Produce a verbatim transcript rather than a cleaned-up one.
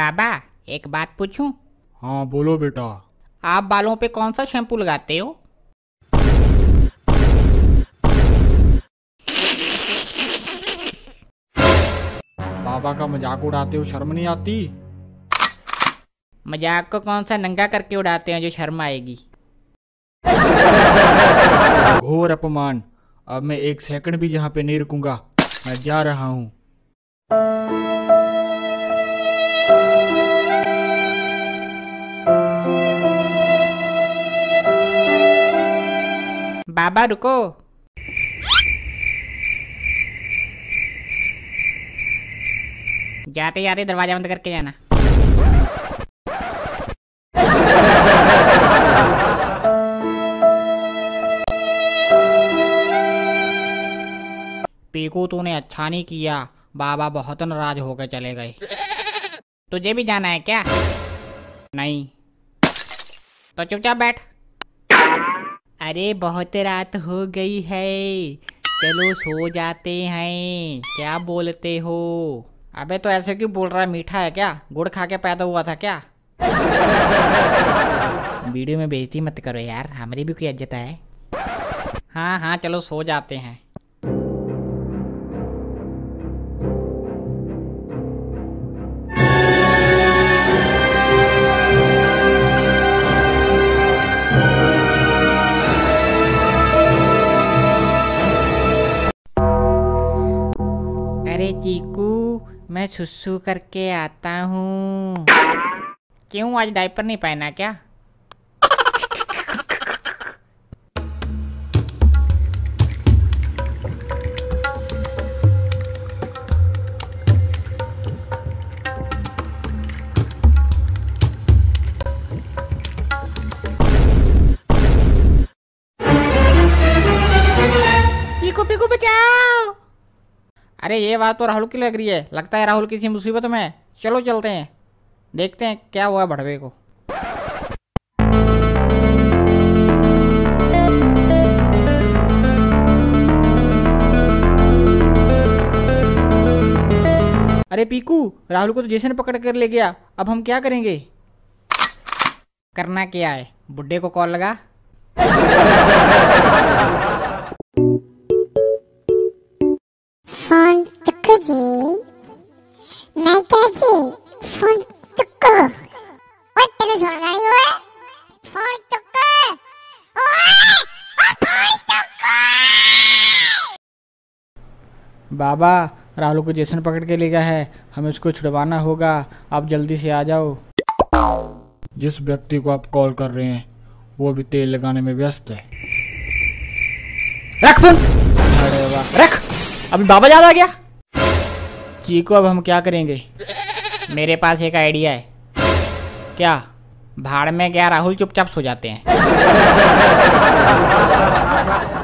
बाबा एक बात पूछूं? हाँ बोलो बेटा। आप बालों पे कौन सा शैम्पू लगाते हो? बाबा का मजाक उड़ाते हो, शर्म नहीं आती? मजाक को कौन सा नंगा करके उड़ाते हैं जो शर्म आएगी? घोर अपमान। अब मैं एक सेकंड भी यहाँ पे नहीं रुकूंगा, मैं जा रहा हूँ। बाबा रुको। जाते जाते दरवाजा बंद करके जाना। पीकू तूने अच्छा नहीं किया, बाबा बहुत नाराज होकर चले गए। तुझे भी जाना है क्या? नहीं तो चुपचाप बैठ। अरे बहुत रात हो गई है, चलो सो जाते हैं। क्या बोलते हो? अबे तो ऐसे क्यों बोल रहा है? मीठा है क्या? गुड़ खा के पैदा हुआ था क्या? वीडियो में बेइज्जती मत करो यार, हमारी भी कोई इज्जत है। हाँ हाँ चलो सो जाते हैं। अरे चीकू मैं सुसु करके आता हूँ। क्यों आज डायपर नहीं पहना क्या? चीकू पीकू बचाओ। अरे ये बात तो राहुल की लग रही है, लगता है राहुल किसी मुसीबत में है। चलो चलते हैं, देखते हैं क्या हुआ भड़वे को। अरे पीकू, राहुल को तो जेसन पकड़ कर ले गया, अब हम क्या करेंगे? करना क्या है, बुड्ढे को कॉल लगा। फोन चुक्कू जी, मैं क्या थी? फोन चुक्कू, ओए तेरे सुन नहीं हुआ? फोन चुक्कू, ओए ओ फोन चुक्कू। बाबा राहुल को जेसन पकड़ के ले गया है, हमें उसको छुड़वाना होगा, आप जल्दी से आ जाओ। जिस व्यक्ति को आप कॉल कर रहे हैं वो भी तेल लगाने में व्यस्त है। रख फोन। अरे वाह, रख। अभी बाबा याद आ गया। चीकू अब हम क्या करेंगे? मेरे पास एक आइडिया है। क्या? भाड़ में गया राहुल, चुपचाप सो जाते हैं।